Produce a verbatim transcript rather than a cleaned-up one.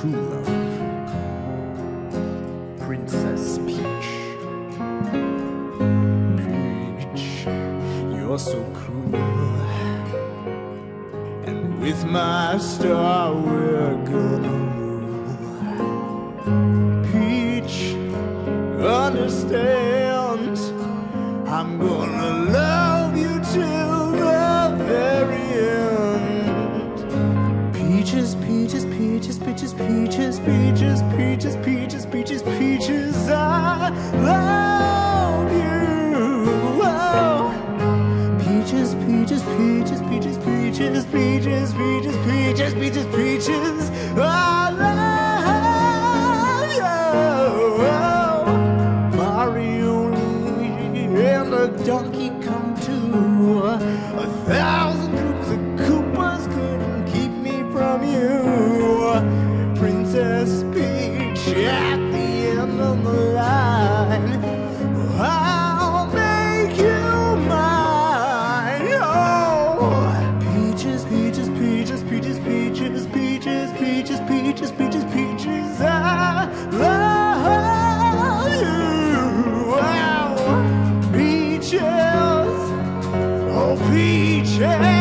true love. Princess Peach. Peach, you're so cruel. And with my star we're gonna rule. Peach, understand, I'm gonna love you till the very end. Peaches, peaches, peaches, peaches, peaches, peaches, peaches, peaches, peaches, peaches, I love you. Oh. Peaches, peaches, peaches, peaches, peaches, peaches, peaches, peaches, peaches, peaches, I love you. Oh. Mario, Luigi, and the donkey come too. A thousand troops of Koopas couldn't keep me from you. Princess Peach at the end of the line. I'll make you mine. Oh, peaches, peaches, peaches, peaches, peaches, peaches, peaches, peaches, peaches, peaches, I love you. Wow, peaches, oh peaches.